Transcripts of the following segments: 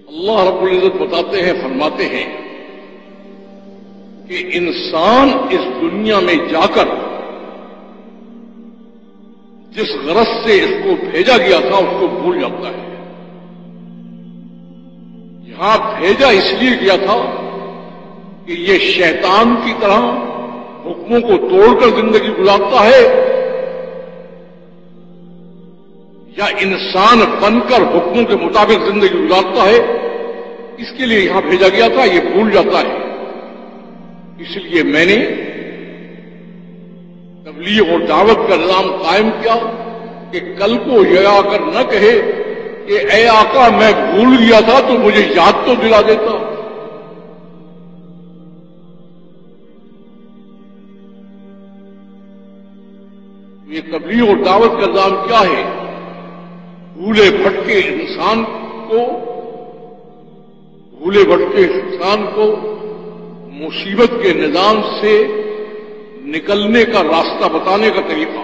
اللہ رب العزت بتاتے ہیں، فرماتے ہیں کہ انسان اس دنیا میں جا کر جس غرض سے اس کو بھیجا گیا تھا اس کو بھول جاتا ہے۔ یہاں بھیجا اس لیے گیا تھا کہ یہ شیطان کی طرح حکموں کو توڑ کر زندگی گزارتا ہے، یا انسان بن کر حکموں کے مطابق زندگی گزارتا ہے، اس کے لیے یہاں بھیجا گیا تھا، یہ بھول جاتا ہے۔ اس لیے میں نے تبلیغ اور دعوت کا نظام قائم کیا کہ کل کو یہ آ کر نہ کہے کہ اے آقا میں بھول گیا تھا تو مجھے یاد تو دلا دیتا۔ یہ تبلیغ اور دعوت کا نظام کیا ہے؟ بھولے بھٹکے انسان کو مصیبت کے نظام سے نکلنے کا راستہ بتانے کا طریقہ۔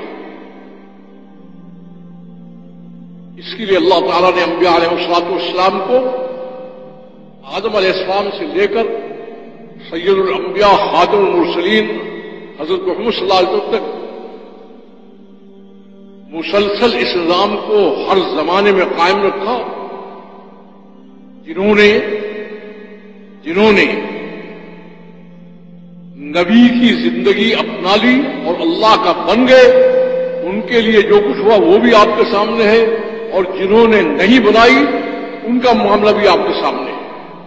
اس کے لیے اللہ تعالیٰ نے انبیاء علیہ السلام کو آدم علیہ السلام سے لے کر سید الانبیاء خاتم المرسلین حضرت محمد صلی اللہ علیہ وسلم تک مسلسل اس نظام کو ہر زمانے میں قائم رکھا، جنہوں نے نبی کی زندگی اپنا لی اور اللہ کا بن گئے، ان کے لیے جو کچھ ہوا وہ بھی آپ کے سامنے ہے، اور جنہوں نے نہیں بنائی ان کا معاملہ بھی آپ کے سامنے ہے۔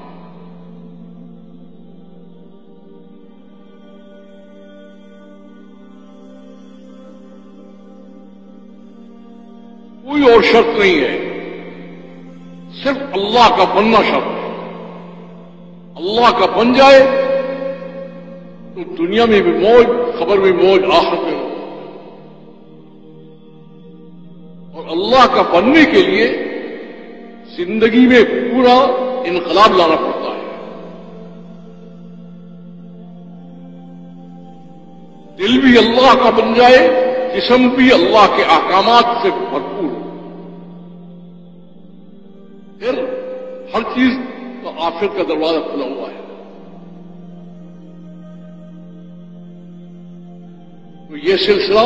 کوئی اور شرط نہیں ہے، صرف اللہ کا بننا شرط ہے۔ اللہ کا بن جائے تو دنیا میں بھی موج، خبر میں موج، آخرت میں موج۔ اور اللہ کا بننے کے لیے زندگی میں پورا انقلاب لانا پڑتا ہے۔ دل بھی اللہ کا بن جائے، جسم بھی اللہ کے احکامات سے بھرپور ہو، پھر ہر چیز کا آخرت کا دروازہ کھلا ہوا ہے۔ تو یہ سلسلہ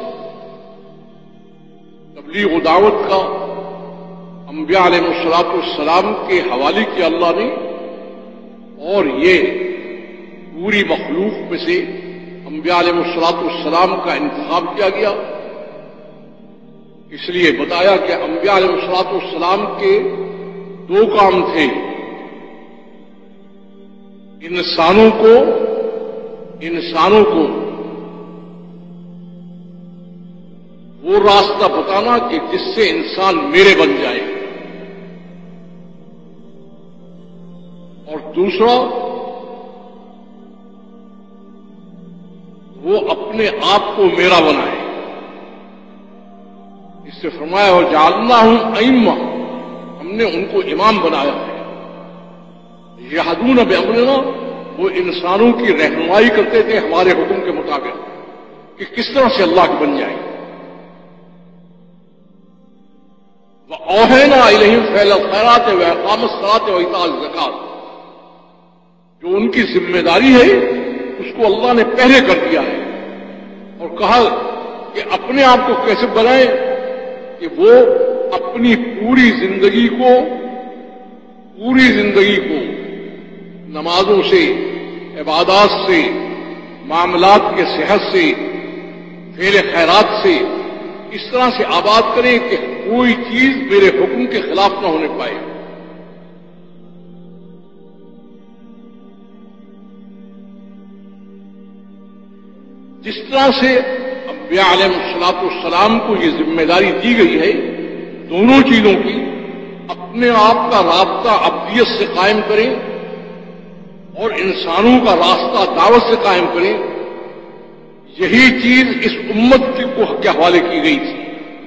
تبلیغ و دعوت کا انبیاء علیہ السلام کے حوالے کیا اللہ نے، اور یہ پوری مخلوق میں سے انبیاء علیہ السلام کا انتخاب کیا گیا۔ اس لیے بتایا کہ انبیاء علیہ السلام کے دو کام تھے، انسانوں کو وہ راستہ بتانا کہ جس سے انسان میرے بن جائے، اور دوسرا وہ اپنے آپ کو میرا بنائے۔ اس سے فرمایا اور جعلناہم ائمہ، ہم نے ان کو امام بنایا ہے، یہدون بامرنا، وہ انسانوں کی رہنمائی کرتے تھے ہمارے حکم کے مطابق کہ کس طرح سے اللہ کے بن جائیں۔ وَأَوْحَيْنَا إِلَيْهِمْ فِعْلَ الْخَيْرَاتِ وَإِقَامَ الصَّلَاةِ وَإِيتَاءَ الزَّكَاةِ، جو ان کی ذمہ داری ہے اس کو اللہ نے پہلے کر دیا ہے، اور کہا کہ اپنے آپ کو کیسے بنائیں کہ وہ اپنی پوری زندگی کو نمازوں سے، عبادات سے، معاملات کے صحت سے، فعل خیرات سے اس طرح سے آباد کریں کہ کوئی چیز میرے حکم کے خلاف نہ ہونے پائے۔ جس طرح سے انبیاء علیہ السلام کو یہ ذمہ داری دی گئی ہے دونوں چیزوں کی، اپنے آپ کا رابطہ ابدیت سے قائم کریں اور انسانوں کا راستہ دعوت سے قائم کریں، یہی چیز اس امت کے حوالے کی گئی تھی۔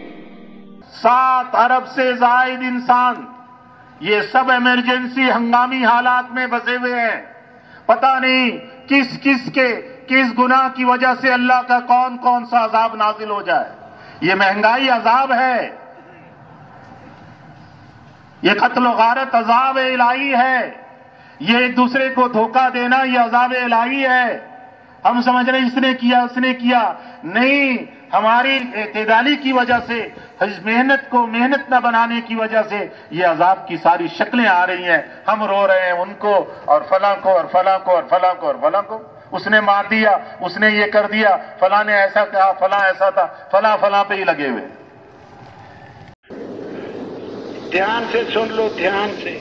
7 ارب سے زائد انسان یہ سب ایمرجنسی ہنگامی حالات میں پھنسے ہوئے ہیں، پتہ نہیں کس گناہ کی وجہ سے اللہ کا کون سا عذاب نازل ہو جائے۔ یہ مہنگائی عذاب ہے، یہ قتل و غارت عذاب الہی ہے، یہ ایک دوسرے کو دھوکہ دینا یہ عذاب الہی ہے۔ ہم سمجھ رہے ہیں اس نے کیا اس نے کیا، نہیں، ہماری اعتدالی کی وجہ سے، محنت کو محنت نہ بنانے کی وجہ سے یہ عذاب کی ساری شکلیں آ رہی ہیں۔ ہم رو رہے ہیں ان کو اور فلاں کو اور فلاں کو اور فلاں کو اور فلاں کو، اس نے مار دیا، اس نے یہ کر دیا، فلاں نے ایسا کہا، فلاں ایسا تھا، فلاں فلاں پہ ہی لگے ہوئے۔ دھیان سے سن لو، دھیان سے۔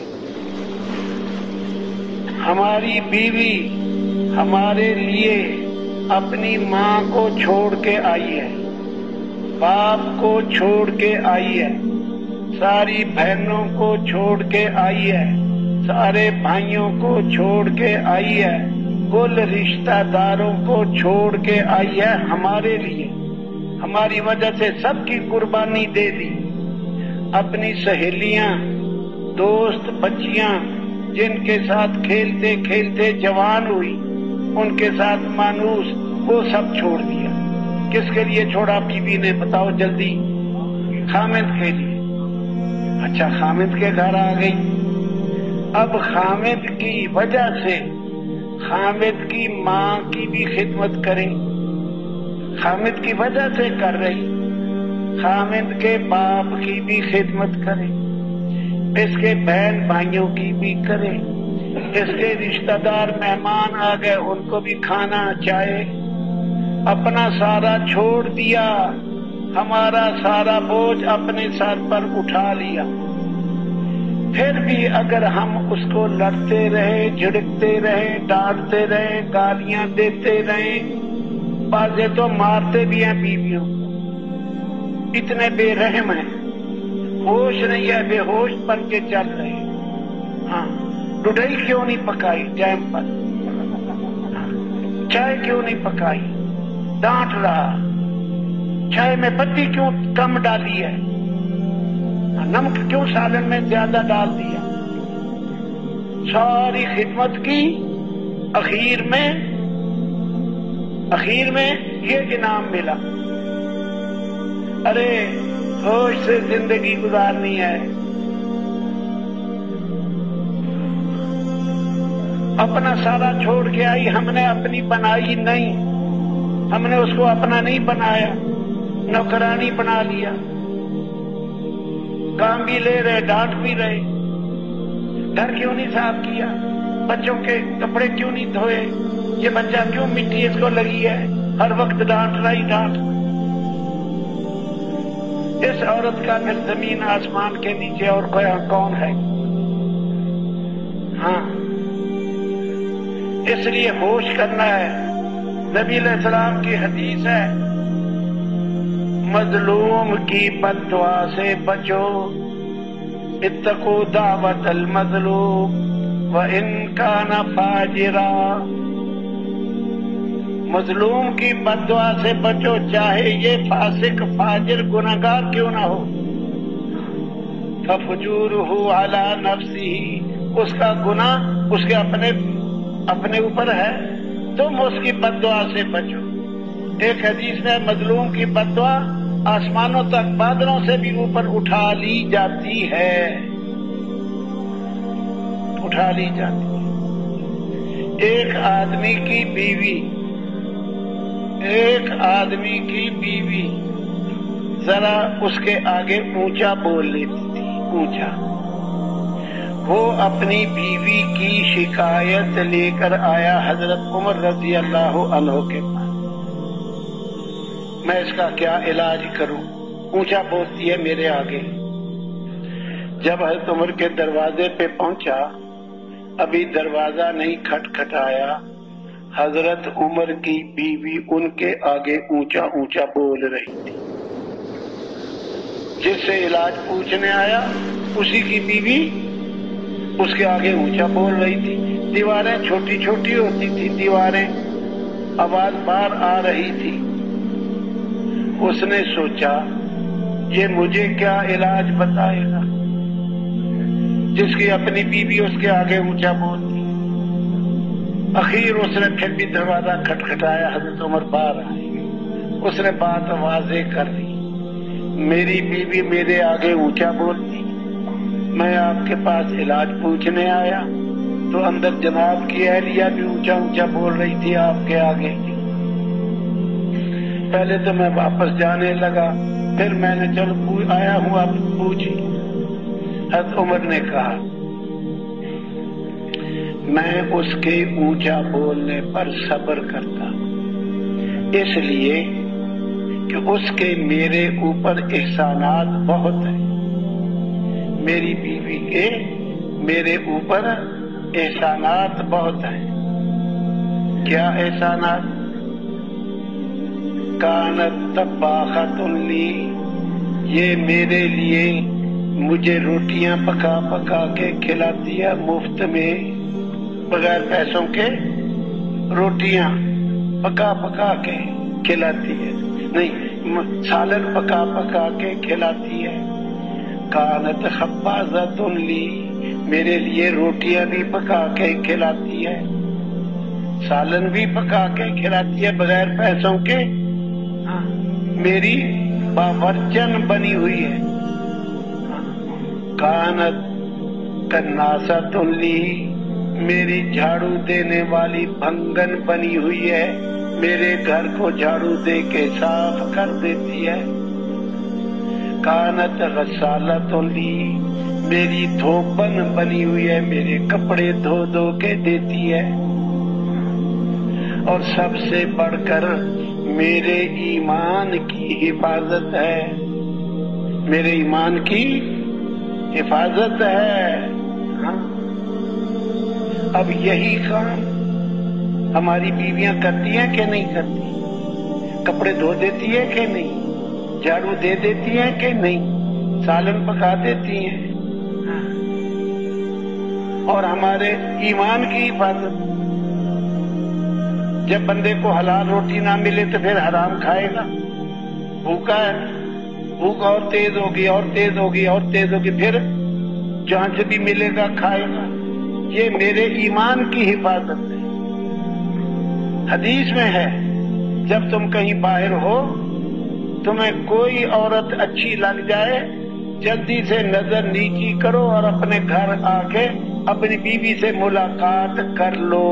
ہماری بیوی ہمارے لیے اپنی ماں کو چھوڑ کے آئی ہے، باپ کو چھوڑ کے آئی ہے، ساری بہنوں کو چھوڑ کے آئی ہے، سارے بھائیوں کو چھوڑ کے آئی ہے، کل رشتہ داروں کو چھوڑ کے آئی ہے ہمارے لیے، ہماری وجہ سے سب کی قربانی دے دی۔ اپنی سہیلیاں، دوست، بچیاں جن کے ساتھ کھیلتے کھیلتے جوان ہوئی، ان کے ساتھ مانوس، وہ سب چھوڑ دیا۔ کس کے لیے چھوڑا بیوی نے؟ بتاؤ جلدی۔ خامد کے لیے۔ اچھا، خامد کے گھر آ گئی۔ اب خامد کی وجہ سے خامد کی ماں کی بھی خدمت کریں، خامد کی وجہ سے کر رہی، خامد کے باپ کی بھی خدمت کرے، اس کے بہن بھائیوں کی بھی کرے، اس کے رشتہ دار مہمان آ گئے ان کو بھی کھانا چاہے، اپنا سارا چھوڑ دیا، ہمارا سارا بوجھ اپنے سر پر اٹھا لیا۔ پھر بھی اگر ہم اس کو لڑتے رہے، جھڑکتے رہے، ڈانٹتے رہے، گالیاں دیتے رہے، بعضے تو مارتے بھی ہیں بیویوں، اتنے بے رحم ہیں، ہوش نہیں ہے، بے ہوش بن کے چل رہے ہیں۔ ہاں، ڈوڈئی کیوں نہیں پکائی ٹائم پر، چائے کیوں نہیں پکائی، ڈانٹ رہا، چائے میں پتی کیوں کم ڈالی ہے، نمک کیوں سالن میں زیادہ ڈال دیا، ساری خدمت کی، اخیر میں یہ انعام ملا۔ ارے ہوش سے زندگی گزارنی ہے، اپنا سارا چھوڑ کے آئی، ہم نے اپنی بنائی نہیں، ہم نے اس کو اپنا نہیں بنایا، نوکرانی بنا لیا، کام بھی لے رہے، ڈانٹ بھی رہے، گھر کیوں نہیں صاف کیا، بچوں کے کپڑے کیوں نہیں دھوئے، یہ بچہ کیوں مٹی اس کو لگی ہے، ہر وقت ڈانٹ رہی ڈانٹ۔ اس عورت کا پھر زمین آسمان کے نیچے اور کوئی کون ہے؟ ہاں، اس لیے ہوش کرنا ہے۔ نبی علیہ السلام کی حدیث ہے، مظلوم کی بد دعا سے بچو، اتقوا دعوت المظلوم وَإِن كَانَ فَاجِرًا، مظلوم کی بد دعا سے بچو، چاہے یہ فاسق فاجر گناہگار کیوں نہ ہو۔ فَفُجُورُهُ عَلَى نَفْسِهِ، اس کا گناہ اس کے اپنے اوپر ہے، تم اس کی بد دعا سے بچو۔ ایک حدیث میں مظلوم کی بد دعا آسمانوں تک بادلوں سے بھی اوپر اٹھا لی جاتی ہے، اٹھا لی جاتی ہے۔ ایک آدمی کی بیوی ذرا اس کے آگے اونچا بول لیتی تھی، اونچا، وہ اپنی بیوی کی شکایت لے کر آیا حضرت عمر رضی اللہ عنہ کے پاس، میں اس کا کیا علاج کروں، اونچا بولتی ہے میرے آگے۔ جب حضرت عمر کے دروازے پہ پہنچا، ابھی دروازہ نہیں کھٹکھٹایا، حضرت عمر کی بیوی ان کے آگے اونچا اونچا بول رہی تھی۔ جس سے علاج پوچھنے آیا اسی کی بیوی اس کے آگے اونچا بول رہی تھی۔ دیواریں چھوٹی چھوٹی ہوتی تھی، دیواریں، آواز باہر آ رہی تھی۔ اس نے سوچا یہ مجھے کیا علاج بتائے گا، جس کی اپنی بیوی اس کے آگے اونچا بولتی۔ اخیر اس نے پھر بھی دروازہ کھٹکھٹایا، حضرت عمر باہر آئے، اس نے بات واضح کر دی، میری بیوی میرے آگے اونچا بولتی، میں آپ کے پاس علاج پوچھنے آیا تو اندر جناب کی اہلیہ بھی اونچا اونچا بول رہی تھی آپ کے آگے. پہلے تو میں واپس جانے لگا، پھر میں نے چلو آیا ہوں آپ پوچھی. حضرت عمر نے کہا میں اس کے اونچا بولنے پر صبر کرتا اس لیے کہ اس کے میرے اوپر احسانات بہت ہیں. میری بیوی کے میرے اوپر احسانات بہت ہیں. کیا احسانات؟ کانت طباخۃ لی، یہ میرے لیے مجھے روٹیاں پکا پکا کے کھلاتی ہے مفت میں، بغیر پیسوں کے روٹیاں پکا پکا کے کھلاتی ہے، نہیں سالن پکا پکا کے کھلاتی ہے. کانت خبازۃ لی، میرے لیے روٹیاں بھی پکا کے کھلاتی ہے، سالن بھی پکا کے کھلاتی ہے بغیر پیسوں کے. میری باورچن بنی ہوئی ہے. کانت کناسۃ لی، میری جھاڑو دینے والی بھنگن بنی ہوئی ہے، میرے گھر کو جھاڑو دے کے صاف کر دیتی ہے. کانت غسالۃ لی، میری دھوبن بنی ہوئی ہے، میرے کپڑے دھو دھو کے دیتی ہے. اور سب سے بڑھ کر میرے ایمان کی حفاظت ہے، میرے ایمان کی حفاظت ہے. ہاں اب یہی کام ہماری بیویاں کرتی ہیں کہ نہیں کرتی؟ کپڑے دھو دیتی ہے کہ نہیں؟ جھاڑو دے دیتی ہیں کہ نہیں؟ سالن پکا دیتی ہیں. اور ہمارے ایمان کی حفاظت. جب بندے کو حلال روٹی نہ ملے تو پھر حرام کھائے گا. بھوکا ہے، بھوک اور تیز ہوگی اور تیز ہوگی اور تیز ہوگی، پھر جہاں سے بھی ملے گا کھائے گا. یہ میرے ایمان کی حفاظت ہے. حدیث میں ہے جب تم کہیں باہر ہو، تمہیں کوئی عورت اچھی لگ جائے، جلدی سے نظر نیچی کرو اور اپنے گھر آ کے اپنی بیوی سے ملاقات کر لو.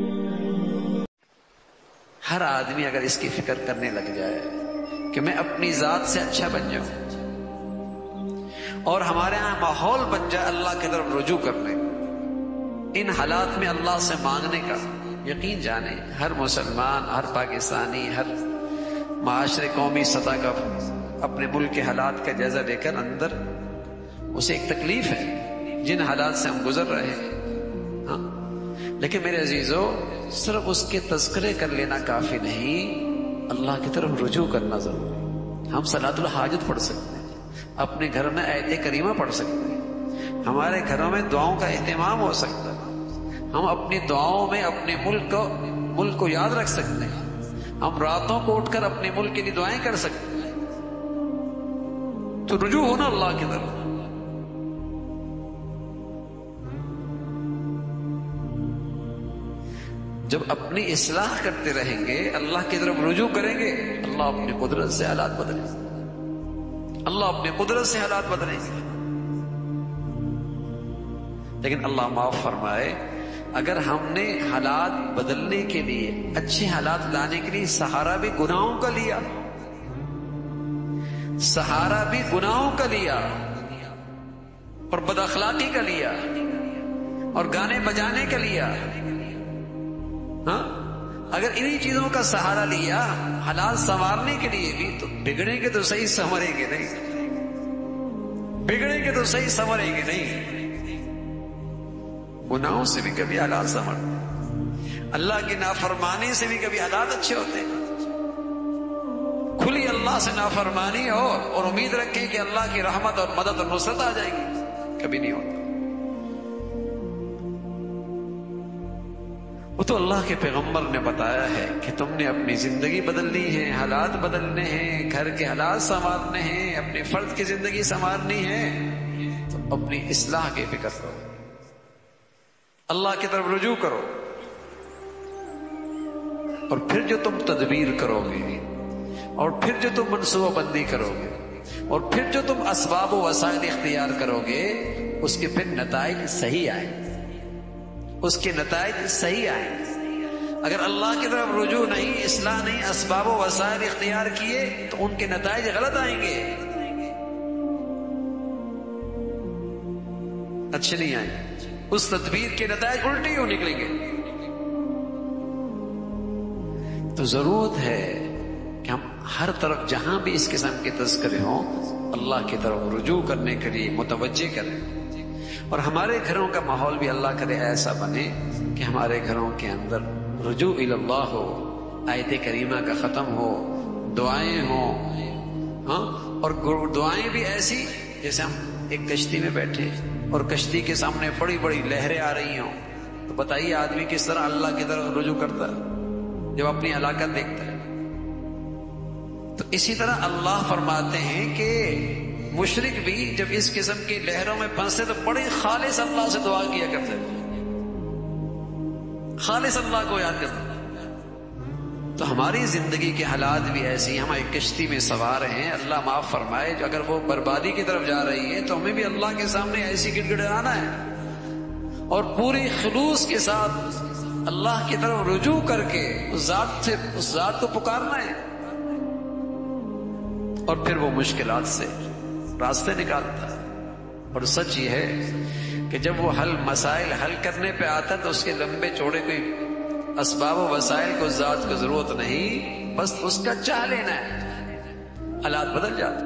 ہر آدمی اگر اس کی فکر کرنے لگ جائے کہ میں اپنی ذات سے اچھا بن جاؤں اور ہمارے ہاں ماحول بن جائے اللہ کی طرف رجوع کرنے، ان حالات میں اللہ سے مانگنے کا، یقین جانے ہر مسلمان، ہر پاکستانی، ہر معاشرے قومی سطح کا اپنے ملک کے حالات کا جائزہ لے کر اندر اسے ایک تکلیف ہے جن حالات سے ہم گزر رہے ہیں. ہاں لیکن میرے عزیزو، صرف اس کے تذکرے کر لینا کافی نہیں، اللہ کی طرف رجوع کرنا ضرور ہے. ہم صلاۃ الحاجت پڑھ سکتے ہیں، اپنے گھر میں آیت کریمہ پڑھ سکتے ہیں، ہمارے گھروں میں دعاؤں کا اہتمام ہو سکتا ہے. ہم اپنی دعاؤں میں اپنے ملک کو یاد رکھ سکتے ہیں. ہم راتوں کو اٹھ کر اپنے ملک کے لیے دعائیں کر سکتے ہیں. تو رجوع ہونا اللہ کی طرف. جب اپنی اصلاح کرتے رہیں گے، اللہ کی طرف رجوع کریں گے، اللہ اپنی قدرت سے حالات بدلیں گے. اللہ اپنی قدرت سے حالات بدلیں گے. لیکن اللہ معاف فرمائے، اگر ہم نے حالات بدلنے کے لیے، اچھے حالات لانے کے لیے سہارا بھی گناہوں کا لیا، سہارا بھی گناہوں کا لیا اور بد اخلاقی کا لیا اور گانے بجانے کا لیا، ہاں اگر انہی چیزوں کا سہارا لیا حالات سنوارنے کے لیے بھی، تو بگڑیں گے تو صحیح، سنوریں گے نہیں. بگڑیں گے تو صحیح، سنوریں گے نہیں. گناہوں سے بھی کبھی حالات سنورتے، اللہ کی نافرمانی سے بھی کبھی حالات اچھے ہوتے ہیں. کھلی اللہ سے نافرمانی ہو اور امید رکھیں کہ اللہ کی رحمت اور مدد اور نصرت آ جائے گی، کبھی نہیں ہوتا. وہ تو اللہ کے پیغمبر نے بتایا ہے کہ تم نے اپنی زندگی بدلنی ہے، حالات بدلنے ہیں، گھر کے حالات سنوارنے ہیں، اپنے فرد کی زندگی سنوارنی ہے، تو اپنی اصلاح کی فکر کرو، اللہ کی طرف رجوع کرو. اور پھر جو تم تدبیر کرو گے، اور پھر جو تم منصوبہ بندی کرو گے، اور پھر جو تم اسباب و وسائل اختیار کرو گے، اس کے پھر نتائج صحیح آئے، اس کے نتائج صحیح آئے۔ اگر اللہ کی طرف رجوع نہیں، اصلاح نہیں، اسباب و وسائل اختیار کیے تو ان کے نتائج غلط آئیں گے، اچھے نہیں آئیں گے، اس تدبیر کے نتائج الٹے ہی نکلیں گے۔ تو ضرورت ہے کہ ہم ہر طرف جہاں بھی اس قسم کے تذکرے ہوں اللہ کی طرف رجوع کرنے کے لیے متوجہ کریں، اور ہمارے گھروں کا ماحول بھی اللہ کرے ایسا بنے کہ ہمارے گھروں کے اندر رجوع اللہ ہو، آیت کریمہ کا ختم ہو، دعائیں ہوں، ہاں، اور دعائیں بھی ایسی جیسے ہم ایک کشتی میں بیٹھے اور کشتی کے سامنے بڑی بڑی لہریں آ رہی ہوں، تو بتائیے آدمی کس طرح اللہ کی طرف رجوع کرتا ہے جب اپنی ہلاکت دیکھتا ہے؟ تو اسی طرح اللہ فرماتے ہیں کہ مشرک بھی جب اس قسم کی لہروں میں پھنستے تو بڑے خالص اللہ سے دعا کیا کرتے، خالص اللہ کو یاد کرتے۔ تو ہماری زندگی کے حالات بھی ایسی، ہم ایک کشتی میں سوار ہیں، اللہ معاف فرمائے، جو اگر وہ بربادی کی طرف جا رہی ہے تو ہمیں بھی اللہ کے سامنے ایسی گڑ گڑانا ہے اور پوری خلوص کے ساتھ اللہ کی طرف رجوع کر کے اس ذات کو پکارنا ہے، اور پھر وہ مشکلات سے راستے نکالتا ہے۔ اور سچ یہ ہے کہ جب وہ مسائل حل کرنے پہ آتا تو اس کے لمبے چوڑے کوئی اسباب و وسائل کو ذات کو ضرورت نہیں، بس اس کا چاہ لینا ہے، حالات بدل جاتے۔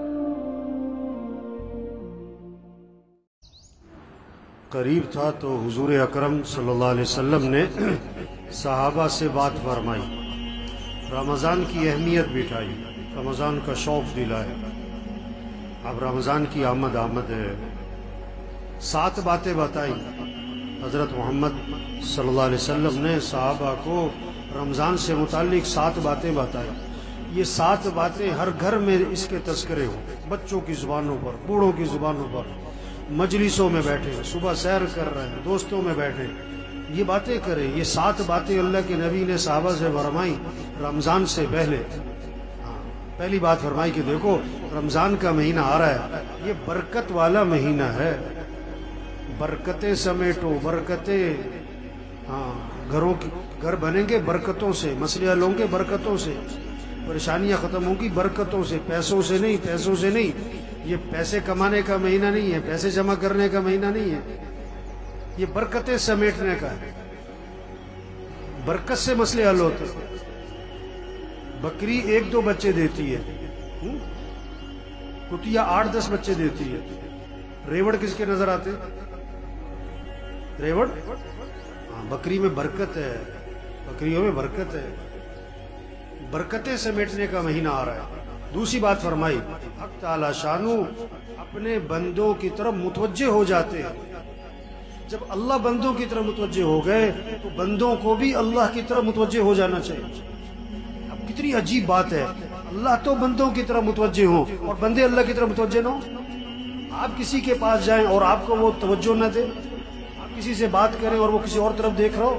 قریب تھا تو حضور اکرم صلی اللہ علیہ وسلم نے صحابہ سے بات فرمائی، رمضان کی اہمیت بٹھائی، رمضان کا شوق دلائے۔ اب رمضان کی آمد ہے، 7 باتیں بتائی حضرت محمد صلی اللہ علیہ وسلم نے صحابہ کو، رمضان سے متعلق 7 باتیں بتائی۔ یہ 7 باتیں ہر گھر میں اس کے تذکرے ہوں، بچوں کی زبانوں پر، بوڑھوں کی زبانوں پر، مجلسوں میں بیٹھے، صبح سیر کر رہے ہیں، دوستوں میں بیٹھے، یہ باتیں کریں۔ یہ 7 باتیں اللہ کے نبی نے صحابہ سے فرمائی رمضان سے پہلے۔ پہلی بات فرمائی کہ دیکھو رمضان کا مہینہ آ رہا ہے، یہ برکت والا مہینہ ہے، برکتیں سمیٹو، برکتیں، گھر بنیں گے برکتوں سے، مسئلے حل ہوں گے برکتوں سے، پریشانیاں ختم ہوں گی برکتوں سے، پیسوں سے نہیں۔ یہ پیسے کمانے کا مہینہ نہیں ہے، پیسے جمع کرنے کا مہینہ نہیں ہے، یہ برکتیں سمیٹنے کا ہے، برکت سے مسئلے حل ہوتے ہیں۔ بکری 1-2 بچے دیتی ہے، کتیا 8-10 بچے دیتی ہے، ریوڑ کس کے نظر آتے؟ ریوڑ، بکری میں برکت ہے، بکریوں میں برکت ہے، برکتیں سمیٹنے کا مہینہ آ رہا ہے۔ دوسری بات فرمائی حق تعالی شانو اپنے بندوں کی طرف متوجہ ہو جاتے ہیں۔ جب اللہ بندوں کی طرف متوجہ ہو گئے تو بندوں کو بھی اللہ کی طرف متوجہ ہو جانا چاہیے۔ اب کتنی عجیب بات ہے، اللہ تو بندوں کی طرف متوجہ ہوں اور بندے اللہ کی طرف متوجہ نہ ہوں۔ آپ کسی کے پاس جائیں اور آپ کو وہ توجہ نہ دے، آپ کسی سے بات کریں اور وہ کسی اور طرف دیکھ رہا ہو۔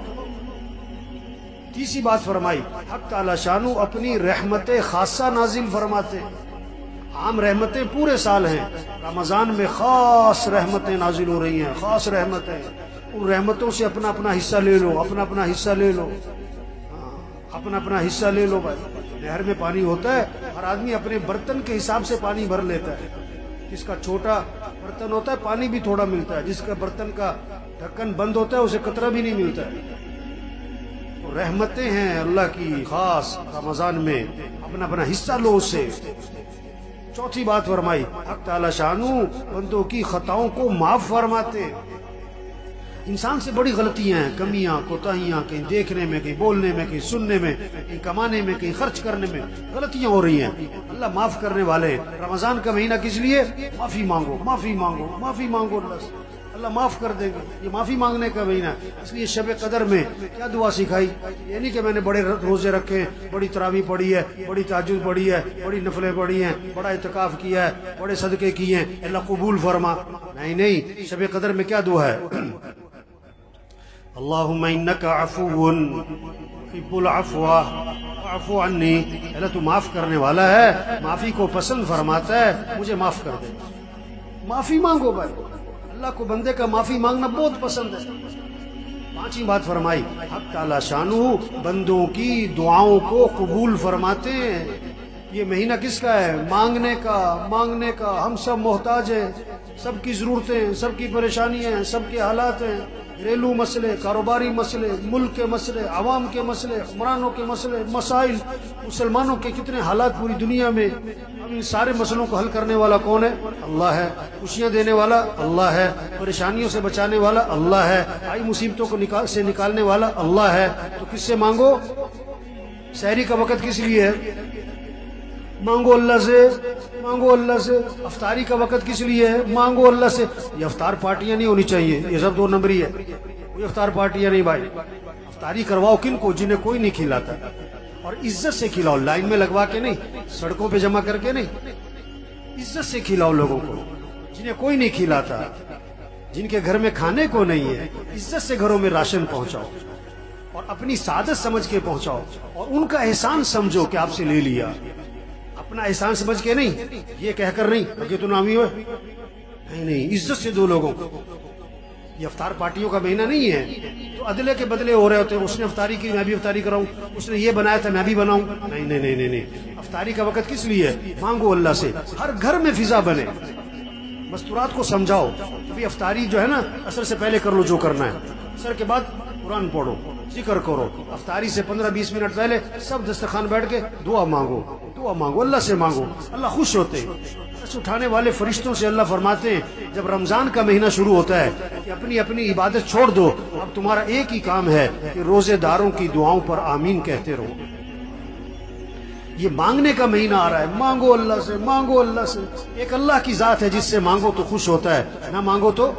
تیسری بات فرمائی حق تعالی شانو اپنی رحمت خاصہ نازل فرماتے۔ عام رحمتیں پورے سال ہیں، رمضان میں خاص رحمتیں نازل ہو رہی ہیں، خاص رحمتیں، ان رحمتوں سے اپنا حصہ لے لو، اپنا حصہ لے لو، اپنا حصہ لے لو۔ بھائی نہر میں پانی ہوتا ہے، ہر آدمی اپنے برتن کے حساب سے پانی بھر لیتا ہے، جس کا چھوٹا برتن ہوتا ہے پانی بھی تھوڑا ملتا ہے، جس کا برتن کا ڈھکن بند ہوتا ہے اسے قطرہ بھی نہیں ملتا ہے۔ رحمتیں ہیں اللہ کی خاص رمضان میں، اپنا حصہ لو اس سے۔ چوتھی بات فرمائی حق تعالی شانو بندوں کی خطاؤں کو معاف فرماتے۔ انسان سے بڑی غلطیاں ہیں، کمیاں، کوتاہیاں، کہیں دیکھنے میں، کہیں بولنے میں، کہیں سننے میں، کہیں کمانے میں، کہیں خرچ کرنے میں غلطیاں ہو رہی ہیں۔ اللہ معاف کرنے والے ہیں۔ رمضان کا مہینہ کس لیے؟ معافی مانگو، معافی مانگو، معافی مانگو، اللہ معاف کر دے گا۔ یہ معافی مانگنے کا مہینہ، اس لیے شب قدر میں کیا دعا سکھائی؟ یہ نہیں کہ میں نے بڑے روزے رکھے، بڑی تراویح پڑھی ہے، بڑی تہجد پڑھی ہے، بڑی نفلیں پڑھی ہیں، بڑا اعتکاف کیا ہے، بڑے صدقے کیے ہیں، اللہ قبول فرما۔ نہیں، شب قدر میں کیا دعا ہے؟ اللہم انک عفو تحب العفو فاعف عنی، اللہ تو معاف کرنے والا ہے، معافی کو پسند فرماتا ہے، مجھے معاف کر دے۔ معافی مانگو بھائی، اللہ کو بندے کا معافی مانگنا بہت پسند ہے۔ پانچویں بات فرمائی، حق تعالی شانہ بندوں کی دعاؤں کو قبول فرماتے ہیں۔ یہ مہینہ کس کا ہے؟ مانگنے کا۔ ہم سب محتاج ہیں، سب کی ضرورتیں ہیں، سب کی پریشانیاں ہیں، سب کے حالات ہیں، گھریلو مسئلے، کاروباری مسئلے، ملک کے مسئلے، عوام کے مسئلے، حکمرانوں کے مسئلے، مسائل، مسلمانوں کے کتنے حالات پوری دنیا میں۔ اب ان سارے مسئلوں کو حل کرنے والا کون ہے؟ اللہ ہے۔ خوشیاں دینے والا اللہ ہے، پریشانیوں سے بچانے والا اللہ ہے، آئی مصیبتوں کو سے نکالنے والا اللہ ہے۔ تو کس سے مانگو؟ سحری کا وقت کس لیے ہے؟ مانگو اللہ سے۔ افطاری کا وقت کس لیے ہے؟ مانگو اللہ سے۔ یہ افطار پارٹیاں نہیں ہونی چاہیے، یہ سب 2 نمبری ہے، کوئی افطار پارٹیاں نہیں بھائی۔ افطاری کرواؤ کن کو؟ جنہیں کوئی نہیں کھلاتا، اور عزت سے کھلاؤ، لائن میں لگوا کے نہیں، سڑکوں پہ جمع کر کے نہیں، عزت سے کھلاؤ لوگوں کو۔ جنہیں کوئی نہیں کھلاتا، جن کے گھر میں کھانے کو نہیں ہے، عزت سے گھروں میں راشن پہنچاؤ، اور اپنی سعادت سمجھ کے پہنچاؤ، اور ان کا احسان سمجھو کہ آپ سے لے لیا، اپنا احسان سمجھ کے نہیں، یہ کہہ کر نہیں کہ تو نامی ہوئے، نہیں، عزت سے دو لوگوں کو۔ یہ افطار پارٹیوں کا مہینہ نہیں ہے تو عدلے کے بدلے ہو رہے ہوتے ہیں، اس نے افطاری کی میں بھی افطاری کراؤں، اس نے یہ بنایا تھا میں بھی بناؤں، نہیں۔ افطاری کا وقت کس لیے ہے؟ مانگو اللہ سے، ہر گھر میں فضا بنے، مستورات کو سمجھاؤ کہ افطاری جو ہے نا عصر سے پہلے کر لو جو کرنا ہے، عصر کے بعد قرآن پڑھو، ذکر کرو، افطاری سے 15-20 منٹ پہلے سب دسترخوان بیٹھ کے دعا مانگو، اللہ سے مانگو، اللہ خوش ہوتے ہیں۔ سچ اٹھانے والے فرشتوں سے اللہ فرماتے ہیں جب رمضان کا مہینہ شروع ہوتا ہے کہ اپنی اپنی عبادت چھوڑ دو، اب تمہارا ایک ہی کام ہے کہ روزے داروں کی دعاؤں پر آمین کہتے رہو۔ یہ مانگنے کا مہینہ آ رہا ہے، مانگو اللہ سے۔ ایک اللہ کی ذات ہے جس سے مانگو تو خوش ہوتا ہے، نہ مانگو تو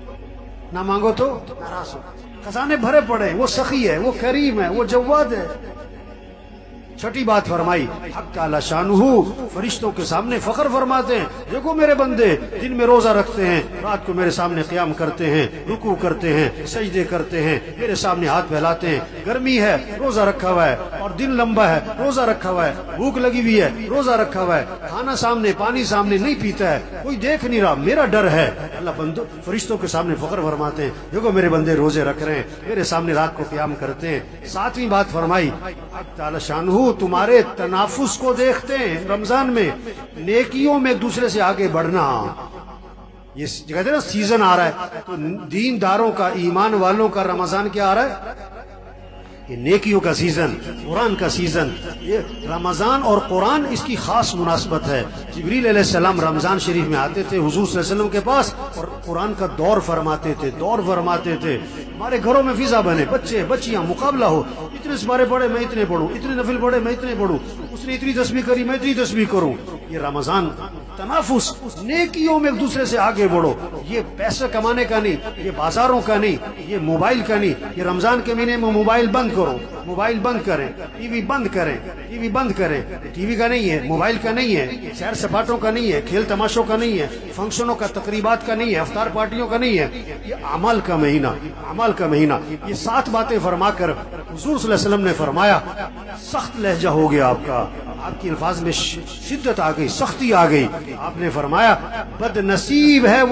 ناراض ہو۔ خزانے بھرے پڑے، وہ سخی ہے، وہ کریم ہے، وہ جواد ہے۔ چھٹی بات فرمائی، حق تعالی شانہ فرشتوں کے سامنے فخر فرماتے ہیں، دیکھو میرے بندے دن میں روزہ رکھتے ہیں، رات کو میرے سامنے قیام کرتے ہیں، رکوع کرتے ہیں، سجدے کرتے ہیں، میرے سامنے ہاتھ پھیلاتے ہیں۔ گرمی ہے روزہ رکھا ہوا ہے، اور دن لمبا ہے روزہ رکھا ہوا ہے، بھوک لگی ہوئی ہے روزہ رکھا ہوا ہے، کھانا سامنے پانی سامنے نہیں پیتا ہے، کوئی دیکھ نہیں رہا، میرا ڈر ہے۔ اللہ بندوں فرشتوں کے سامنے فخر فرماتے ہیں، دیکھو میرے بندے روزے رکھ رہے ہیں، میرے سامنے رات کو قیام کرتے ہیں۔ ساتویں بات فرمائی، حق تعالی شانہ تمہارے تنافس کو دیکھتے ہیں رمضان میں، نیکیوں میں ایک دوسرے سے آگے بڑھنا۔ یہ کہتے ہیں نا سیزن آ رہا ہے، تو دین داروں کا، ایمان والوں کا رمضان کیا آ رہا ہے؟ یہ نیکیوں کا سیزن، قرآن کا سیزن۔ یہ رمضان اور قرآن اس کی خاص مناسبت ہے۔ جبریل علیہ السلام رمضان شریف میں آتے تھے حضور صلی اللہ علیہ وسلم کے پاس، اور قرآن کا دور فرماتے تھے۔ ہمارے گھروں میں فضا بنے، بچے بچیاں مقابلہ ہو، اتنے سپارے پڑھے میں اتنے پڑھوں، اتنے نفل پڑھے میں اتنے پڑھوں، اس نے اتنی تسبیح کری میں اتنی تسبیح کروں۔ یہ رمضان تنافس، نیکیوں میں ایک دوسرے سے آگے بڑھو۔ یہ پیسے کمانے کا نہیں، یہ بازاروں کا نہیں، یہ موبائل کا نہیں۔ یہ رمضان کے مہینے میں موبائل بند کرو، موبائل بند کریں، ٹی وی بند کریں، ٹی وی کا نہیں ہے، موبائل کا نہیں ہے، سیر سپاٹوں کا نہیں ہے، کھیل تماشوں کا نہیں ہے، فنکشنوں کا، تقریبات کا نہیں ہے، افطار پارٹیوں کا نہیں ہے۔ یہ اعمال کا مہینہ۔ یہ 7 باتیں فرما کر حضور صلی اللہ علیہ وسلم نے فرمایا، سخت لہجہ ہو گیا آپ کا، آپ کی الفاظ میں شدت آ گئی، سختی آ گئی۔ آپ نے فرمایا بد نصیب ہے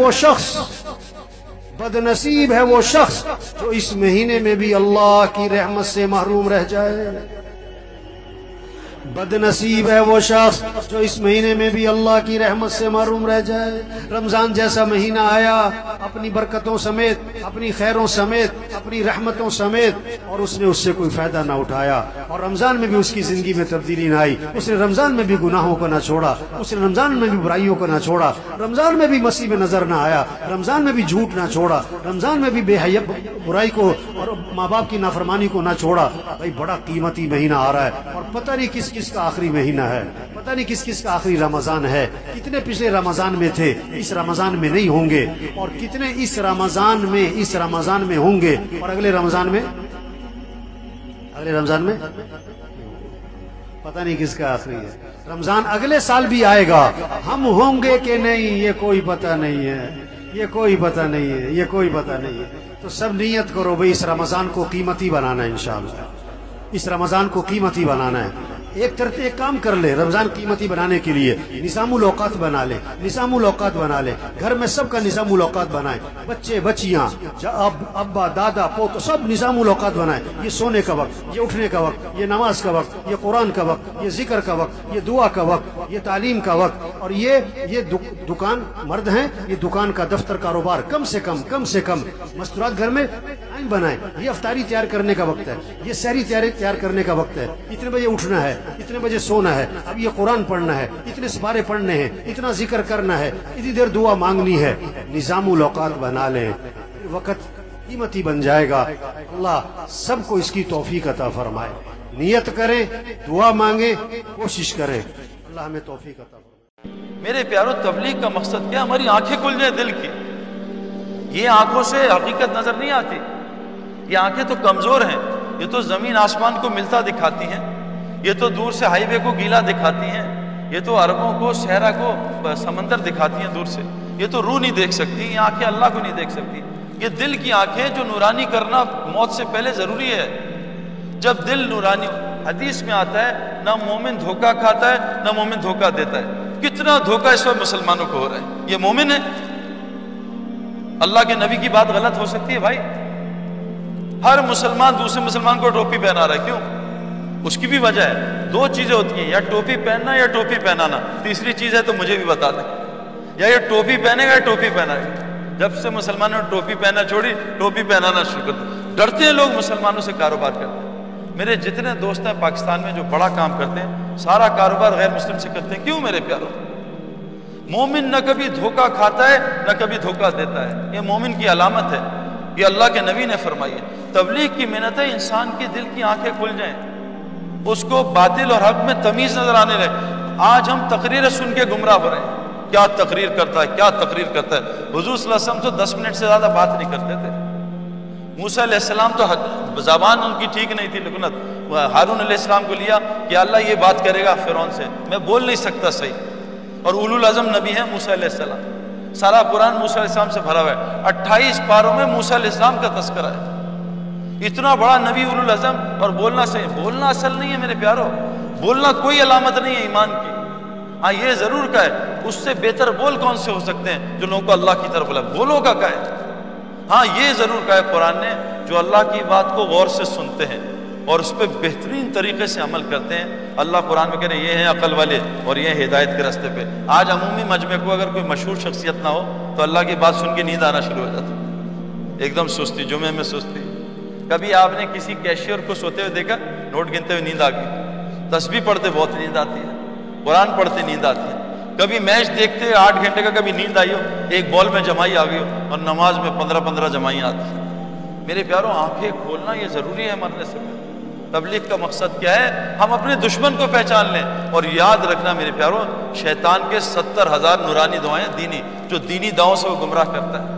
وہ شخص جو اس مہینے میں بھی اللہ کی رحمت سے محروم رہ جائے۔ بد نصیب ہے وہ شخص جو اس مہینے میں بھی اللہ کی رحمت سے محروم رہ جائے۔ رمضان جیسا مہینہ آیا اپنی برکتوں سمیت، اپنی خیروں سمیت، اپنی رحمتوں سمیت، اور اس نے اس سے کوئی فائدہ نہ اٹھایا، اور رمضان میں بھی اس کی زندگی میں تبدیلی نہ آئی۔ اس نے رمضان میں بھی گناہوں کو نہ چھوڑا، اس نے رمضان میں بھی برائیوں کو نہ چھوڑا، رمضان میں بھی مسیح میں نظر نہ آیا، رمضان میں بھی جھوٹ نہ چھوڑا، رمضان میں بھی بے حیا برائی کو اور ماں باپ کی نافرمانی کو نہ چھوڑا۔ بھائی بڑا قیمتی مہینہ آ رہا ہے، اور پتہ نہیں کس کا آخری مہینہ ہے، پتہ نہیں کس کا آخری رمضان ہے۔ کتنے پچھلے رمضان میں تھے، اس رمضان میں نہیں ہوں گے، اور کتنے اس رمضان میں ہوں گے، اور اگلے رمضان میں پتہ نہیں کس کا آخری ہے۔ رمضان اگلے سال بھی آئے گا، ہم ہوں گے کہ نہیں یہ کوئی پتہ نہیں ہے۔ تو سب نیت کرو بھئی اس رمضان کو قیمتی بنانا ہے، انشاءاللہ اس رمضان کو قیمتی بنانا ہے۔ ایک کام کر لے رمضان قیمتی بنانے کے لیے، نظام الاوقات بنا لے، نظام الاوقات بنا لے، گھر میں سب کا نظام الاوقات بنائے، بچے بچیاں ابا دادا پوت سب نظام الاوقات بنائے، یہ سونے کا وقت، یہ اٹھنے کا وقت، یہ نماز کا وقت، یہ قرآن کا وقت، یہ ذکر کا وقت، یہ دعا کا وقت، یہ تعلیم کا وقت، اور یہ دکان مرد ہیں، یہ دکان کا دفتر کاروبار کم سے کم مستورات گھر میں ٹائم بنائیں، یہ افطاری تیار کرنے کا وقت ہے، یہ سحری تیار کرنے کا وقت ہے، اتنے بجے اٹھنا ہے، اتنے بجے سونا ہے، اب یہ قرآن پڑھنا ہے، اتنے سپارے پڑھنے ہیں، اتنا ذکر کرنا ہے، اتنی دیر دعا مانگنی ہے، نظام الاوقات بنا لیں، وقت قیمتی بن جائے گا۔ اللہ سب کو اس کی توفیق عطا فرمائے، نیت کریں، دعا مانگیں، کوشش کریں، اللہ ہمیں توفیق عطا فرمائے۔ میرے پیارو، تبلیغ کا مقصد کیا؟ ہماری آنکھیں کھل جائیں دل کی۔ یہ آنکھوں سے حقیقت نظر نہیں آتی، یہ آنکھیں تو کمزور ہیں، یہ تو زمین آسمان کو ملتا دکھاتی ہیں، یہ تو دور سے ہائی وے کو گیلا دکھاتی ہیں، یہ تو عربوں کو صحرا کو سمندر دکھاتی ہیں دور سے، یہ تو روح نہیں دیکھ سکتی، یہ آنکھیں اللہ کو نہیں دیکھ سکتی۔ یہ دل کی آنکھیں جو نورانی کرنا موت سے پہلے ضروری ہے۔ جب دل نورانی، حدیث میں آتا ہے نہ مومن دھوکہ کھاتا ہے نہ مومن دھوکہ دیتا ہے۔ کتنا دھوکہ اس وقت مسلمانوں کو ہو رہا ہے، یہ مومن ہے؟ اللہ کے نبی کی بات غلط ہو سکتی ہے بھائی؟ ہر مسلمان دوسرے مسلمان کو ٹوپی پہنا رہا ہے، کیوں؟ اس کی بھی وجہ ہے، دو چیزیں ہوتی ہیں، یا ٹوپی پہننا یا ٹوپی پہنانا، تیسری چیز ہے تو مجھے بھی بتا دیں، یا یہ ٹوپی پہنے گا یا ٹوپی پہنا گا۔ جب سے مسلمانوں نے ٹوپی پہننا چھوڑی، ٹوپی پہنانا شروع کر دیا، ڈرتے ہیں لوگ مسلمانوں سے کاروبار کرتے ہیں۔ میرے جتنے دوست ہیں پاکستان میں جو بڑا کام کرتے ہیں، سارا کاروبار غیر مسلم سے کرتے ہیں، کیوں میرے پیاروں؟ مومن نہ کبھی دھوکہ کھاتا ہے نہ کبھی دھوکہ دیتا ہے، یہ مومن کی علامت ہے، یہ اللہ کے نبی نے فرمائی ہے۔ تبلیغ کی محنت ہے انسان کی دل کی آنکھیں کھل جائیں، اس کو باطل اور حق میں تمیز نظر آنے لگے۔ آج ہم تقریریں سن کے گمراہ ہو رہے ہیں، کیا تقریر کرتا ہے، کیا تقریر کرتا ہے۔ حضور صلی اللہ علیہ وسلم تو 10 منٹ سے زیادہ بات نہیں کرتے تھے۔ موسیٰ علیہ السلام تو زبان ان کی ٹھیک نہیں تھی، لیکن ہارون علیہ السلام کو لیا کہ اللہ یہ بات کرے گا فرعون سے، میں بول نہیں سکتا صحیح، اور اولو العزم نبی ہیں موسیٰ علیہ السلام۔ سارا قرآن موسیٰ علیہ السلام سے بھرا ہوا ہے، 28 پاروں میں موسیٰ علیہ السلام کا تذکرہ ہے۔ اتنا بڑا نبی اولو العزم، اور بولنا صحیح، بولنا اصل نہیں ہے میرے پیارو، بولنا کوئی علامت نہیں ہے ایمان کی۔ ہاں یہ ضرور کہا ہے، اس سے بہتر بول کون سے ہو سکتے ہیں جو لوگوں کو اللہ کی طرف بلا، بولوں کا کہا ہے۔ ہاں یہ ضرور کہا ہے قرآن نے، جو اللہ کی بات کو غور سے سنتے ہیں اور اس پہ بہترین طریقے سے عمل کرتے ہیں، اللہ قرآن میں کہہ رہے ہیں یہ ہیں عقل والے اور یہ ہدایت کے راستے پہ۔ آج عمومی مجمع کو اگر کوئی مشہور شخصیت نہ ہو تو اللہ کی بات سن کے نیند آنا شروع ہو جاتی، ایک دم سستی، جمعے میں سستی۔ کبھی آپ نے کسی کیشیئر کو سوتے ہوئے دیکھا؟ نوٹ گنتے ہوئے نیند آ گئی، تسبیح پڑھتے بہت نیند آتی ہے، قرآن پڑھتے نیند آتی ہے۔ کبھی میچ دیکھتے 8 گھنٹے کا کبھی نیند آئی ہو، ایک بال میں جمائی آ گئی ہو، اور نماز میں 15 جمائیاں آتی ہیں۔ میرے پیاروں آنکھیں کھولنا یہ ضروری ہے مرنے سے پہلے۔ تبلیغ کا مقصد کیا ہے؟ ہم اپنے دشمن کو پہچان لیں، اور یاد رکھنا میرے پیاروں، شیطان کے 70,000 نورانی دعائیں دینی، جو دینی دعاؤں سے وہ گمراہ کرتا ہے۔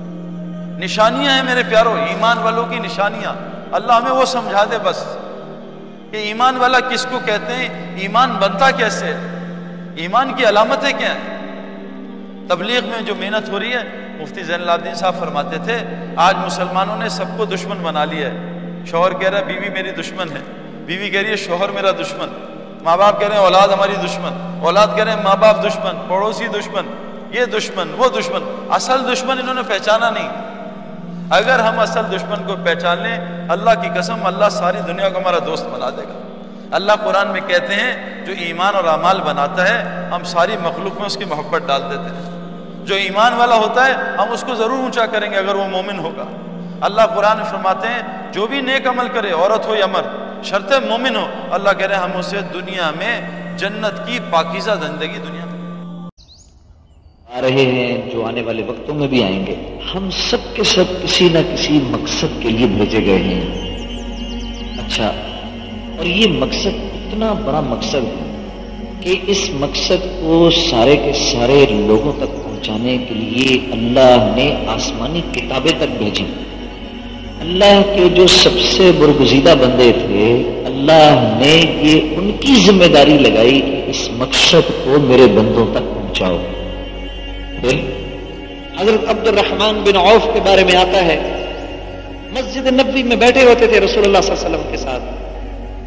نشانیاں ہیں میرے پیاروں، ایمان والوں کی نشانیاں، اللہ ہمیں وہ سمجھا دے بس کہ ایمان والا کس کو کہتے ہیں، ایمان بنتا کیسے ہے، ایمان کی علامتیں کیا ہیں۔ تبلیغ میں جو محنت ہو رہی ہے، مفتی زین العابدین صاحب فرماتے تھے آج مسلمانوں نے سب کو دشمن بنا لیا ہے۔ شوہر کہہ رہا ہے بیوی میری دشمن ہے، بیوی کہہ رہی ہے شوہر میرا دشمن، ماں باپ کہہ رہے ہیں اولاد ہماری دشمن، اولاد کہہ رہے ہیں ماں باپ دشمن، پڑوسی دشمن، یہ دشمن وہ دشمن۔ اصل دشمن انہوں نے پہچانا نہیں۔ اگر ہم اصل دشمن کو پہچان لیں، اللہ کی قسم اللہ ساری دنیا کو ہمارا دوست بنا دے گا۔ اللہ قرآن میں کہتے ہیں جو ایمان اور اعمال بناتا ہے ہم ساری مخلوق میں اس کی محبت ڈال دیتے ہیں۔ جو ایمان والا ہوتا ہے ہم اس کو ضرور اونچا کریں گے اگر وہ مومن ہوگا۔ اللہ قرآن میں فرماتے ہیں جو بھی نیک عمل کرے، عورت ہو یا مرد، شرط مومن ہو، اللہ کہہ رہے ہیں ہم اسے دنیا میں جنت کی پاکیزہ زندگی دنیا میں آ رہے ہیں، جو آنے والے وقتوں میں بھی آئیں گے۔ ہم سب کے سب کسی نہ کسی مقصد کے لیے بھیجے گئے ہیں۔ اچھا، اور یہ مقصد اتنا بڑا مقصد ہے کہ اس مقصد کو سارے کے سارے لوگوں تک پہنچانے کے لیے اللہ نے آسمانی کتابیں تک بھیجی۔ اللہ کے جو سب سے برگزیدہ بندے تھے، اللہ نے یہ ان کی ذمہ داری لگائی کہ اس مقصد کو میرے بندوں تک پہنچاؤ۔ پھر حضرت عبد الرحمن بن عوف کے بارے میں آتا ہے، مسجد نبوی میں بیٹھے ہوتے تھے رسول اللہ صلی اللہ علیہ وسلم کے ساتھ،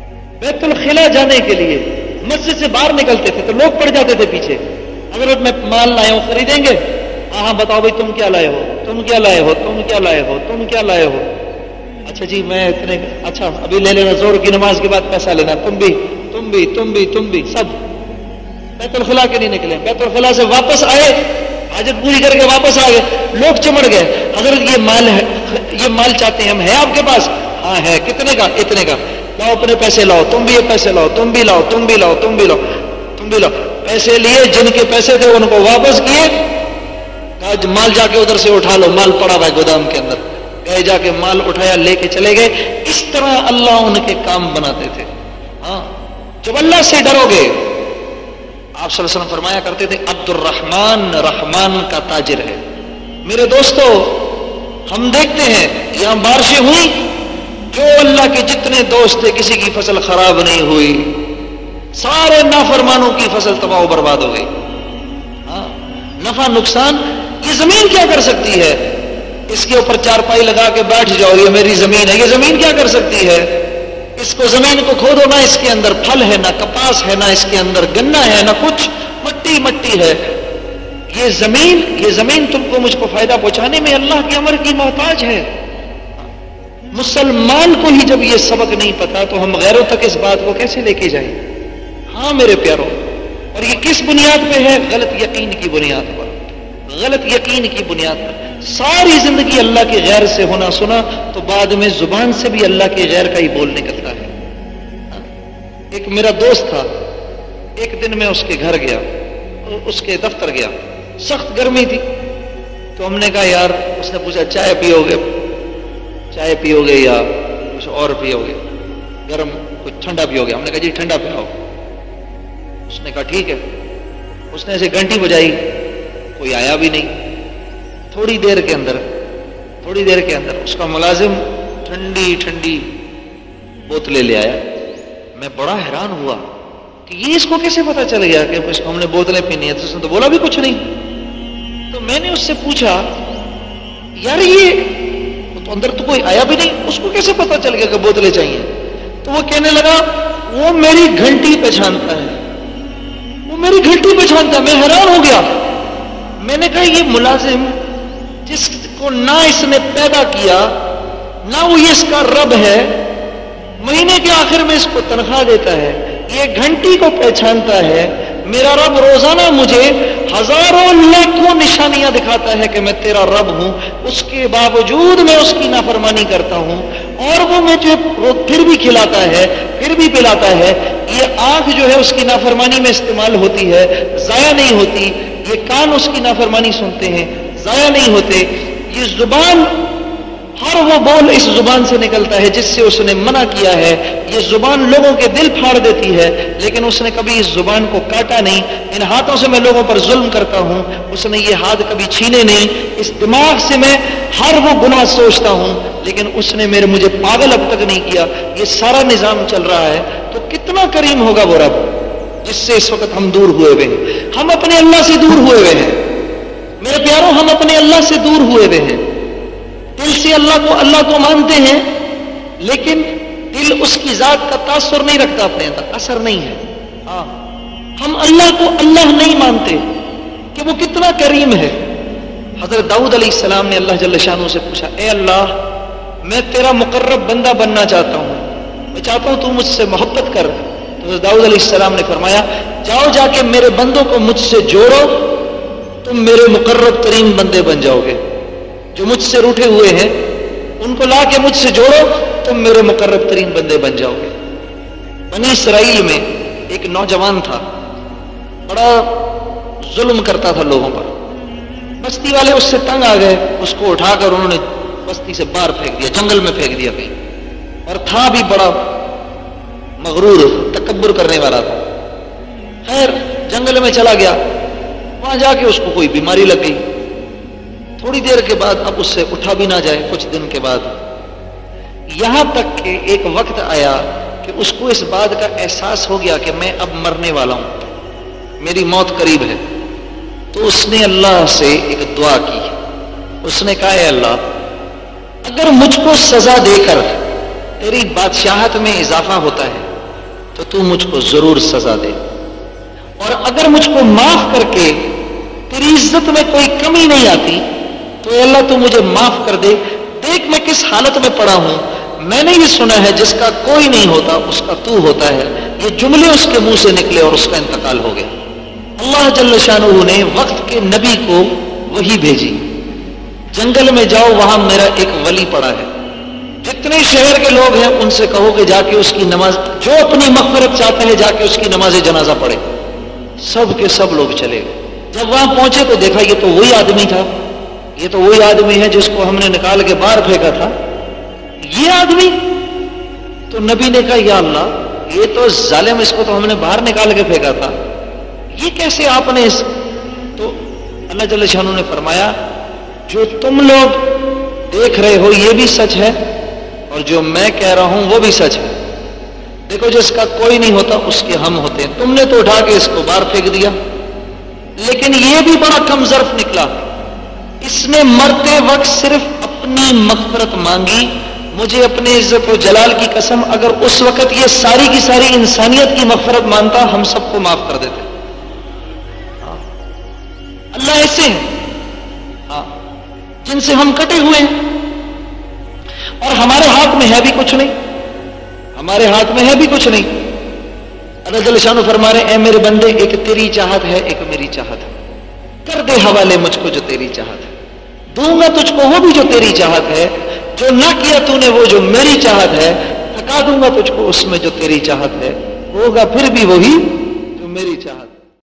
بیت الخلا جانے کے لیے مسجد سے باہر نکلتے تھے تو لوگ پڑ جاتے تھے پیچھے، حضرت میں مال لایا ہوں، خریدیں گے؟ ہاں بتاؤ بھائی تم کیا لائے ہو، تم کیا لائے ہو، تم کیا لائے ہو، تم کیا لائے ہو؟ اچھا جی میں اتنے، اچھا ابھی لے لینا، زور کی نماز کے بعد پیسہ لینا، تم بھی تم بھی تم بھی تم بھی، سب بیت الخلا کے نہیں نکلے، بیت الخلا سے واپس آئے، حاجت پوری کر کے واپس آ گئے، لوگ چمڑ گئے، حضرت یہ مال ہے، یہ مال چاہتے ہیں ہم، ہے آپ کے پاس؟ ہاں ہے، کتنے کا؟ اتنے کا، لاؤ اپنے پیسے لاؤ، تم بھی یہ پیسے لاؤ، تم بھی لاؤ، تم بھی لاؤ، تم بھی لاؤ، تم بھی لاؤ، پیسے لیے، جن کے پیسے تھے ان کو واپس کیے، کہا مال جا کے ادھر سے اٹھا لو، مال پڑا ہوا ہے گودام کے اندر، گئے جا کے مال اٹھایا، لے کے چلے گئے۔ اس طرح اللہ ان کے کام بناتے تھے۔ ہاں جب اللہ سے ڈرو گے، آپ صلی اللہ علیہ وسلم فرمایا کرتے تھے عبد الرحمن رحمان کا تاجر ہے۔ میرے دوستو ہم دیکھتے ہیں یہاں بارشیں ہوئی، جو اللہ کے جتنے دوست تھے کسی کی فصل خراب نہیں ہوئی، سارے نافرمانوں کی فصل تباہ و برباد ہو گئی۔ ہاں نفع نقصان یہ زمین کیا کر سکتی ہے؟ اس کے اوپر چارپائی لگا کے بیٹھ جاؤ، یہ میری زمین ہے، یہ زمین کیا کر سکتی ہے؟ اس کو زمین کو کھودو نہ اس کے اندر پھل ہے، نہ کپاس ہے، نہ اس کے اندر گنا ہے، نہ کچھ، مٹی مٹی ہے۔ یہ زمین تم کو مجھ کو فائدہ پہنچانے میں اللہ کے امر کی محتاج ہے۔ مسلمان کو ہی جب یہ سبق نہیں پتا تو ہم غیروں تک اس بات کو کیسے لے کے جائیں؟ ہاں میرے پیاروں، اور یہ کس بنیاد پہ ہے؟ غلط یقین کی بنیاد پر، غلط یقین کی بنیاد پر۔ ساری زندگی اللہ کے غیر سے ہونا سنا تو بعد میں زبان سے بھی اللہ کے غیر کا ہی بول نکلتا ہے۔ ایک میرا دوست تھا، ایک دن میں اس کے گھر گیا، اس کے دفتر گیا، سخت گرمی تھی، تو ہم نے کہا یار، اس نے پوچھا چائے پیو گے؟ چائے پیو گے یا کچھ اور پیو گے؟ گرم کچھ ٹھنڈا پیو گے؟ ہم نے کہا جی ٹھنڈا پلاؤ۔ اس نے کہا ٹھیک ہے۔ اس نے ایسے گھنٹی بجائی، کوئی آیا بھی نہیں۔ تھوڑی دیر کے اندر اس کا ملازم ٹھنڈی ٹھنڈی بوتلیں لے آیا۔ میں بڑا حیران ہوا کہ یہ اس کو کیسے پتا چل گیا کہ ہم نے بوتلیں پینی ہے؟ تو اس نے تو بولا بھی کچھ نہیں۔ تو میں نے اس سے پوچھا یار یہ تو اندر تو کوئی آیا بھی نہیں، اس کو کیسے پتا چل گیا کہ بوتلیں چاہیے؟ تو وہ کہنے لگا وہ میری گھنٹی پہچانتا ہے، وہ میری گھنٹی پہچانتا ہے۔ میں حیران ہو گیا۔ میں نے کہا یہ ملازم جس کو نہ اس نے پیدا کیا، نہ وہ اس کا رب ہے، مہینے کے آخر میں اس کو تنخواہ دیتا ہے، یہ گھنٹی کو پہچانتا ہے، میرا رب روزانہ مجھے ہزاروں لاکھوں نشانیاں دکھاتا ہے کہ میں تیرا رب ہوں، اس کے باوجود میں اس کی نافرمانی کرتا ہوں، اور وہ مجھے پھر بھی کھلاتا ہے، پھر بھی پلاتا ہے۔ یہ آنکھ جو ہے اس کی نافرمانی میں استعمال ہوتی ہے، ضائع نہیں ہوتی، یہ کان اس کی نافرمانی سنتے ہیں، ضائع نہیں ہوتے، یہ زبان ہر وہ بول اس زبان سے نکلتا ہے جس سے اس نے منع کیا ہے، یہ زبان لوگوں کے دل پھاڑ دیتی ہے، لیکن اس نے کبھی اس زبان کو کاٹا نہیں۔ ان ہاتھوں سے میں لوگوں پر ظلم کرتا ہوں، اس نے یہ ہاتھ کبھی چھینے نہیں۔ اس دماغ سے میں ہر وہ گناہ سوچتا ہوں، لیکن اس نے مجھے پاگل اب تک نہیں کیا۔ یہ سارا نظام چل رہا ہے، تو کتنا کریم ہوگا وہ رب جس سے اس وقت ہم دور ہوئے ہوئے ہیں۔ ہم اپنے اللہ سے دور ہوئے ہوئے ہیں میرے پیاروں، ہم اپنے اللہ سے دور ہوئے ہوئے ہیں۔ دل سے اللہ کو مانتے ہیں، لیکن دل اس کی ذات کا تاثر نہیں رکھتا اپنے اندر، اثر نہیں ہے۔ ہاں ہم اللہ کو اللہ نہیں مانتے کہ وہ کتنا کریم ہے۔ حضرت داؤد علیہ السلام نے اللہ جل شانہ سے پوچھا، اے اللہ میں تیرا مقرب بندہ بننا چاہتا ہوں، میں چاہتا ہوں تو مجھ سے محبت کر۔ تو حضرت داؤد علیہ السلام نے فرمایا، جاؤ جا کے میرے بندوں کو مجھ سے جوڑو، تم میرے مقرب ترین بندے بن جاؤ گے۔ جو مجھ سے روٹھے ہوئے ہیں ان کو لا کے مجھ سے جوڑو، تم میرے مقرب ترین بندے بن جاؤ گے۔ بنی اسرائیل میں ایک نوجوان تھا، بڑا ظلم کرتا تھا لوگوں پر۔ بستی والے اس سے تنگ آ گئے، اس کو اٹھا کر انہوں نے بستی سے باہر پھینک دیا، جنگل میں پھینک دیا کہیں، اور تھا بھی بڑا مغرور، تکبر کرنے والا تھا۔ خیر جنگل میں چلا گیا، وہاں جا کے اس کو کوئی بیماری لگ گئی۔ تھوڑی دیر کے بعد اب اس سے اٹھا بھی نہ جائے، کچھ دن کے بعد یہاں تک کہ ایک وقت آیا کہ اس کو اس بات کا احساس ہو گیا کہ میں اب مرنے والا ہوں، میری موت قریب ہے۔ تو اس نے اللہ سے ایک دعا کی، اس نے کہا اے اللہ اگر مجھ کو سزا دے کر تیری بادشاہت میں اضافہ ہوتا ہے तो तू मुझको जरूर सजा दे, और अगर मुझको माफ करके तेरी इज्जत में कोई कमी नहीं आती तो अल्लाह तू मुझे माफ कर दे। देख मैं किस हालत में पड़ा हूं, मैंने ये सुना है जिसका कोई नहीं होता उसका तू होता है। ये जुमले उसके मुंह से निकले और उसका इंतकाल हो गया। अल्लाह जल्ल शानुहु ने वक्त के नबी को वही भेजी, जंगल में जाओ, वहां मेरा एक वली पड़ा है, जितने शहर के लोग हैं उनसे कहो कि जाके उसकी नमाज, जो अपनी मग़फ़िरत चाहते हैं जाके उसकी नमाज जनाजा पढ़े। सब के सब लोग चले गए। जब वहां पहुंचे तो देखा ये तो वही आदमी था, ये तो वही आदमी है जिसको हमने निकाल के बाहर फेंका था, ये आदमी। तो नबी ने कहा या अल्लाह, ये तो जालिम, इसको तो हमने बाहर निकाल के फेंका था, ये कैसे आपने इस। तो अल्लाह जल्ल शानू ने फरमाया जो तुम लोग देख रहे हो ये भी सच है और जो मैं कह रहा हूं वो भी सच है। देखो जिसका कोई नहीं होता उसके हम होते हैं। तुमने तो उठा के इसको बाहर फेंक दिया, लेकिन ये भी बड़ा कम ज़र्फ निकला। इसने मरते वक्त सिर्फ अपनी मग़फ़िरत मांगी। मुझे अपने इज्जत और जलाल की कसम, अगर उस वक्त ये सारी की सारी इंसानियत की मग़फ़िरत मानता हम सबको माफ कर देते। अल्लाह ऐसे है जिनसे हम कटे हुए हैं, और हमारे हाथ में है भी कुछ नहीं, हमारे हाथ में है भी कुछ नहीं। अल्लाह जल्ल शानो फरमा रहे, ए मेरे बंदे, एक तेरी चाहत है एक मेरी चाहत है, कर दे हवाले मुझको जो तेरी चाहत है, दूंगा तुझको वो भी जो तेरी चाहत है, जो ना किया तूने वो जो मेरी चाहत है, थका दूंगा तुझको उसमें जो तेरी चाहत है, होगा फिर भी वही जो मेरी चाहत है।